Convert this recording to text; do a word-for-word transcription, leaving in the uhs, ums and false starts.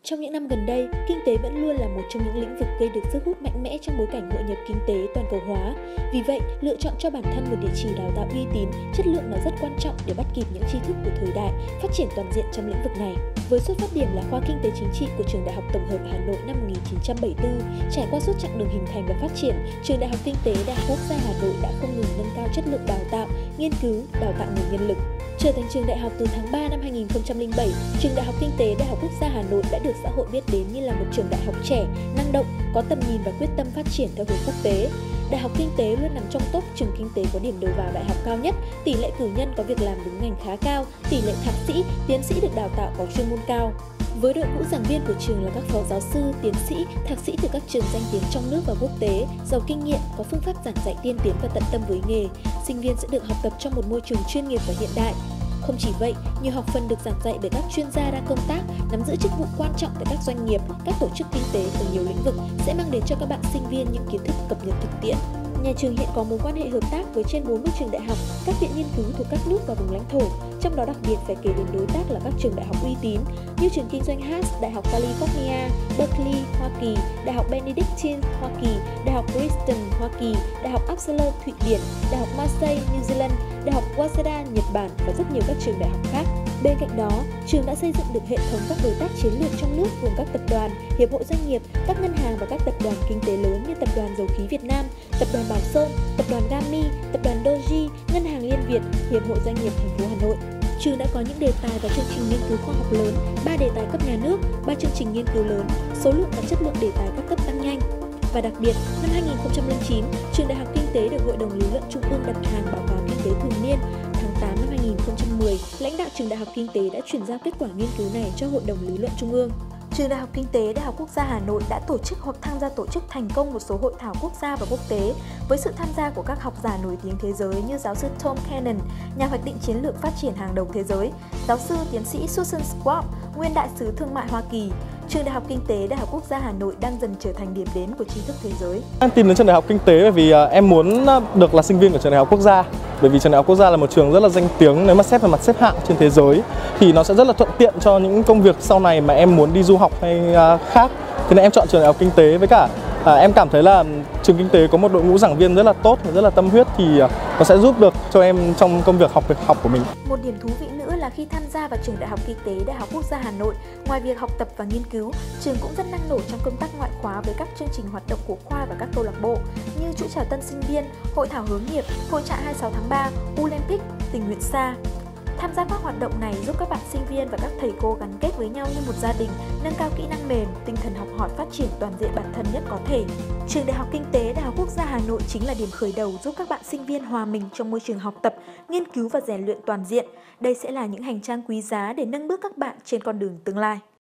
Trong những năm gần đây, kinh tế vẫn luôn là một trong những lĩnh vực gây được sức hút mạnh mẽ trong bối cảnh hội nhập kinh tế toàn cầu hóa. Vì vậy, lựa chọn cho bản thân một địa chỉ đào tạo uy tín, chất lượng là rất quan trọng để bắt kịp những tri thức của thời đại, phát triển toàn diện trong lĩnh vực này. Với xuất phát điểm là khoa Kinh tế Chính trị của Trường Đại học Tổng hợp Hà Nội năm một nghìn chín trăm bảy mươi tư, trải qua suốt chặng đường hình thành và phát triển, Trường Đại học Kinh tế Đại học Quốc gia Hà Nội đã không ngừng nâng cao chất lượng đào tạo, nghiên cứu, đào tạo nguồn nhân lực. Trở thành trường đại học từ tháng ba năm hai nghìn không trăm lẻ bảy, Trường Đại học Kinh tế Đại học Quốc gia Hà Nội đã được xã hội biết đến như là một trường đại học trẻ, năng động, có tầm nhìn và quyết tâm phát triển theo hướng quốc tế. Đại học Kinh tế luôn nằm trong top trường kinh tế có điểm đầu vào đại học cao nhất, tỷ lệ cử nhân có việc làm đúng ngành khá cao, tỷ lệ thạc sĩ, tiến sĩ được đào tạo có chuyên môn cao. Với đội ngũ giảng viên của trường là các phó giáo sư, tiến sĩ, thạc sĩ từ các trường danh tiếng trong nước và quốc tế, giàu kinh nghiệm, có phương pháp giảng dạy tiên tiến và tận tâm với nghề, sinh viên sẽ được học tập trong một môi trường chuyên nghiệp và hiện đại. Không chỉ vậy, nhiều học phần được giảng dạy bởi các chuyên gia đang công tác, nắm giữ chức vụ quan trọng tại các doanh nghiệp, các tổ chức kinh tế ở nhiều lĩnh vực sẽ mang đến cho các bạn sinh viên những kiến thức cập nhật thực tiễn. Nhà trường hiện có mối quan hệ hợp tác với trên bốn mươi trường đại học, các viện nghiên cứu thuộc các nước và vùng lãnh thổ, trong đó đặc biệt phải kể đến đối tác là các trường đại học uy tín như trường kinh doanh Haas, Đại học California, Berkeley, Hoa Kỳ, Đại học Benedictine, Hoa Kỳ, Đại học Princeton, Hoa Kỳ, Đại học Uppsala, Thụy Điển, Đại học Marseille, New Zealand, Đại học Waseda, Nhật Bản và rất nhiều các trường đại học khác. Bên cạnh đó, trường đã xây dựng được hệ thống các đối tác chiến lược trong nước gồm các tập đoàn, hiệp hội doanh nghiệp, các ngân hàng và các tập đoàn kinh tế lớn như Tập đoàn Dầu khí Việt Nam, Tập đoàn Bảo Sơn, Tập đoàn Gami, Tập đoàn Doji, Ngân hàng Liên Việt, Hiệp hội Doanh nghiệp thành phố Hà Nội. Trường đã có những đề tài và chương trình nghiên cứu khoa học lớn, ba đề tài cấp nhà nước, ba chương trình nghiên cứu lớn, số lượng và chất lượng đề tài các cấp tăng nhanh. Và đặc biệt, năm hai nghìn không trăm lẻ chín, Trường Đại học Kinh tế được Hội đồng Lý luận Trung ương đặt hàng báo cáo kinh tế thường niên. Tháng tám năm hai nghìn không trăm mười, lãnh đạo Trường Đại học Kinh tế đã chuyển giao kết quả nghiên cứu này cho Hội đồng Lý luận Trung ương. Trường Đại học Kinh tế Đại học Quốc gia Hà Nội đã tổ chức hoặc tham gia tổ chức thành công một số hội thảo quốc gia và quốc tế với sự tham gia của các học giả nổi tiếng thế giới như giáo sư Tom Cannon, nhà hoạch định chiến lược phát triển hàng đầu thế giới, giáo sư tiến sĩ Susan Schwab, nguyên đại sứ thương mại Hoa Kỳ. Trường Đại học Kinh tế Đại học Quốc gia Hà Nội đang dần trở thành điểm đến của tri thức thế giới. Em tìm đến trường Đại học Kinh tế bởi vì em muốn được là sinh viên của trường Đại học Quốc gia. Bởi vì trường Đại học Quốc gia là một trường rất là danh tiếng, nếu mà xét về mặt xếp hạng trên thế giới thì nó sẽ rất là thuận tiện cho những công việc sau này mà em muốn đi du học hay khác. Thế nên em chọn trường Đại học Kinh tế, với cả à, em cảm thấy là trường Kinh tế có một đội ngũ giảng viên rất là tốt, rất là tâm huyết thì nó sẽ giúp được cho em trong công việc học việc học của mình. Một điểm thú vị nữa là khi tham gia vào trường Đại học Kinh tế Đại học Quốc gia Hà Nội, ngoài việc học tập và nghiên cứu, trường cũng rất năng nổ trong công tác ngoại khóa với các chương trình hoạt động của khoa và các câu lạc bộ như chuỗi chào tân sinh viên, hội thảo hướng nghiệp, hội trại hai mươi sáu tháng ba, Olympic, tình nguyện xa. Tham gia các hoạt động này giúp các bạn sinh viên và các thầy cô gắn kết với nhau như một gia đình, nâng cao kỹ năng mềm, tinh thần học hỏi phát triển toàn diện bản thân nhất có thể. Trường Đại học Kinh tế Đại học Quốc gia Hà Nội chính là điểm khởi đầu giúp các bạn sinh viên hòa mình trong môi trường học tập, nghiên cứu và rèn luyện toàn diện. Đây sẽ là những hành trang quý giá để nâng bước các bạn trên con đường tương lai.